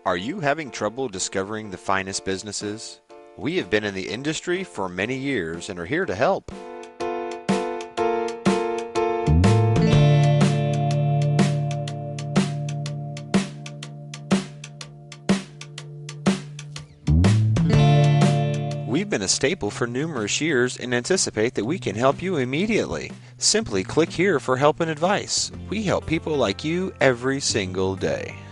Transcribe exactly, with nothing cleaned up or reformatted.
Are you having trouble discovering the finest businesses? We have been in the industry for many years and are here to help. We've been a staple for numerous years and anticipate that we can help you immediately. Simply click here for help and advice. We help people like you every single day.